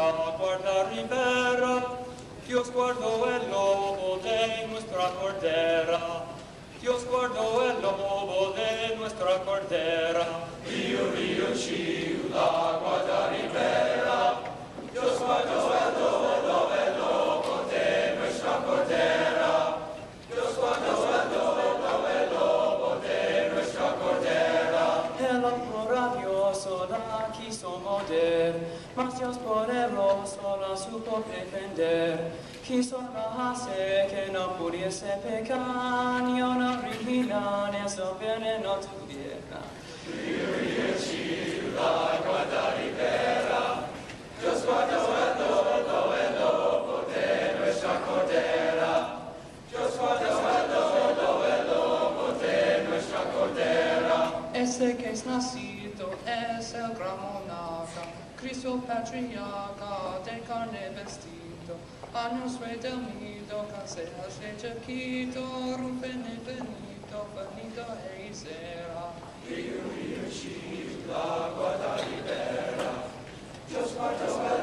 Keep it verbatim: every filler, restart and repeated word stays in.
la cuarta ribera, Dios guardó el lobo de nuestra cordera, Dios guardó el lobo de nuestra cordera. Río, río, chiu, la cuarta ribera, Dios guardó el lobo, el lobo de nuestra cordera, Dios guardó el lobo, el lobo de nuestra cordera. El amor radioso la quiso morder, mas Dios poderoso la supo defender. Quiso la hacer que no pudiese pecar, ni una original eso veneno tuviera. Río, río, chiu, la cuarta ribera, Dios guardó el lobo, el lobo de nuestra cordera, Dios guardó el lobo, el lobo de nuestra cordera. Ese que es nacido es el gran monarca, Cristo patriarca de carne vestido. Años rey del nido, cancela el chiquito, rumpene benito, venido e isera. Río, río, chiu, la guarda libera, Dios guardó el